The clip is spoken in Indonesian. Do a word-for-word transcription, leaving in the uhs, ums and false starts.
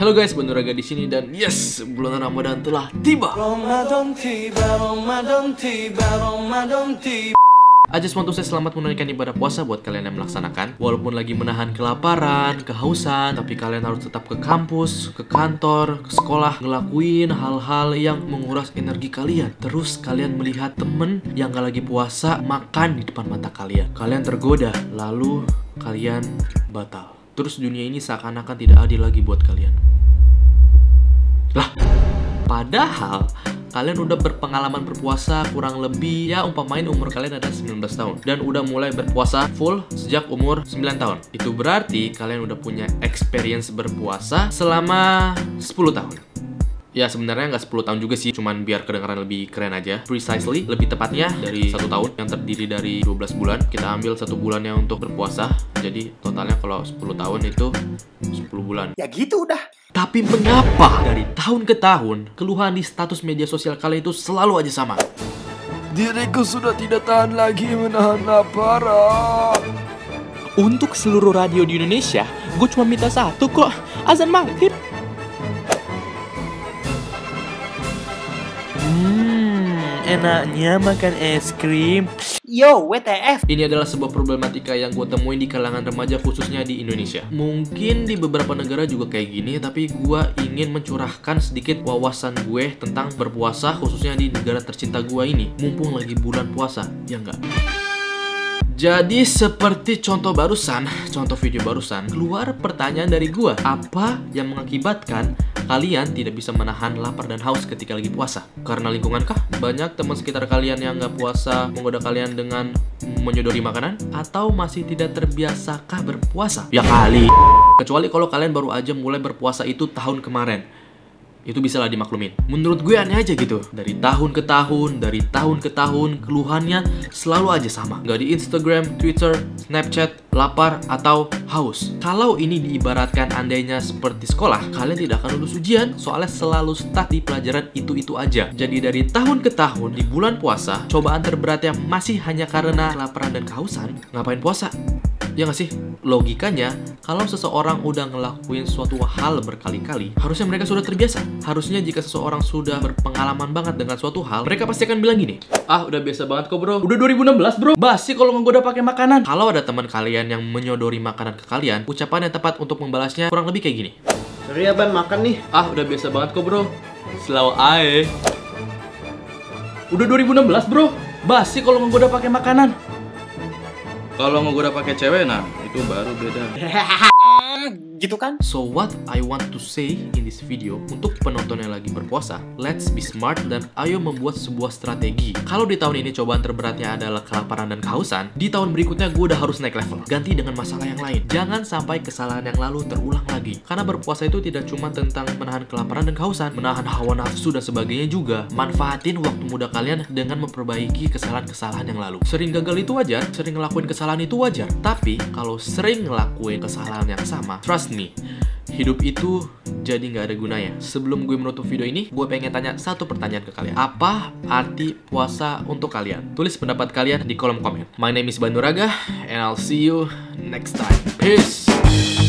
Halo guys, Banduraga di sini dan yes, bulan Ramadan telah tiba. Ramadan tiba, Ramadan tiba, Ramadan tiba. I just want to say selamat menunaikan ibadah puasa buat kalian yang melaksanakan. Walaupun lagi menahan kelaparan, kehausan, tapi kalian harus tetap ke kampus, ke kantor, ke sekolah, ngelakuin hal-hal yang menguras energi kalian. Terus kalian melihat temen yang gak lagi puasa makan di depan mata kalian. Kalian tergoda, lalu kalian batal. Terus dunia ini seakan-akan tidak adil lagi buat kalian. Lah, padahal kalian udah berpengalaman berpuasa kurang lebih ya umpamain umur kalian ada sembilan belas tahun dan udah mulai berpuasa full sejak umur sembilan tahun. Itu berarti kalian udah punya experience berpuasa selama sepuluh tahun. Ya sebenarnya nggak sepuluh tahun juga sih, cuman biar kedengaran lebih keren aja. Precisely, lebih tepatnya dari satu tahun yang terdiri dari dua belas bulan. Kita ambil satu bulannya untuk berpuasa. Jadi totalnya kalau sepuluh tahun itu sepuluh bulan. Ya gitu udah. Tapi mengapa dari tahun ke tahun keluhan di status media sosial kalian itu selalu aja sama? Diriku sudah tidak tahan lagi menahan lapar. Untuk seluruh radio di Indonesia, gue cuma minta satu kok, azan maghrib. Hmm, enaknya makan es krim. Yo, W T F. Ini adalah sebuah problematika yang gue temuin di kalangan remaja khususnya di Indonesia. Mungkin di beberapa negara juga kayak gini, tapi gue ingin mencurahkan sedikit wawasan gue tentang berpuasa khususnya di negara tercinta gue ini. Mumpung lagi bulan puasa, ya enggak? Jadi seperti contoh barusan, contoh video barusan, keluar pertanyaan dari gua. Apa yang mengakibatkan kalian tidak bisa menahan lapar dan haus ketika lagi puasa? Karena lingkungan kah? Banyak teman sekitar kalian yang nggak puasa menggoda kalian dengan menyodori makanan? Atau masih tidak terbiasakah berpuasa? Ya kali. Kecuali kalau kalian baru aja mulai berpuasa itu tahun kemarin. Itu bisa lah dimaklumin. Menurut gue aneh aja gitu. Dari tahun ke tahun, dari tahun ke tahun, keluhannya selalu aja sama. Gak di Instagram, Twitter, Snapchat, lapar, atau haus. Kalau ini diibaratkan andainya seperti sekolah, kalian tidak akan lulus ujian, soalnya selalu stuck di pelajaran itu-itu aja. Jadi dari tahun ke tahun, di bulan puasa, cobaan terberatnya masih hanya karena kelaparan dan kehausan. Ngapain puasa? Ya nggak sih? Logikanya, kalau seseorang udah ngelakuin suatu hal berkali-kali, harusnya mereka sudah terbiasa. Harusnya jika seseorang sudah berpengalaman banget dengan suatu hal, mereka pasti akan bilang gini, ah udah biasa banget kok bro, udah dua ribu enam belas bro, basi kalau ngegoda pakai makanan. Kalau ada teman kalian yang menyodori makanan ke kalian, ucapan yang tepat untuk membalasnya kurang lebih kayak gini. Sorry ya Ban, makan nih. Ah udah biasa banget kok bro, selalu ae. Udah dua ribu enam belas bro, basi kalau ngegoda pakai makanan. Kalau ngegoda pakai cewek, nah itu baru beda. Gitu kan? So what I want to say in this video, untuk penonton yang lagi berpuasa, let's be smart dan ayo membuat sebuah strategi. Kalau di tahun ini cobaan terberatnya adalah kelaparan dan kehausan, di tahun berikutnya gue udah harus naik level, ganti dengan masalah yang lain. Jangan sampai kesalahan yang lalu terulang lagi. Karena berpuasa itu tidak cuma tentang menahan kelaparan dan kehausan, menahan hawa nafsu dan sebagainya juga. Manfaatin waktu muda kalian dengan memperbaiki kesalahan-kesalahan yang lalu. Sering gagal itu wajar, sering ngelakuin kesalahan itu wajar. Tapi kalau sering ngelakuin kesalahan yang sama, trust me, hidup itu jadi nggak ada gunanya. Sebelum gue menutup video ini, gue pengen tanya satu pertanyaan ke kalian. Apa arti puasa untuk kalian? Tulis pendapat kalian di kolom komen. My name is Banduraga, and I'll see you next time. Peace!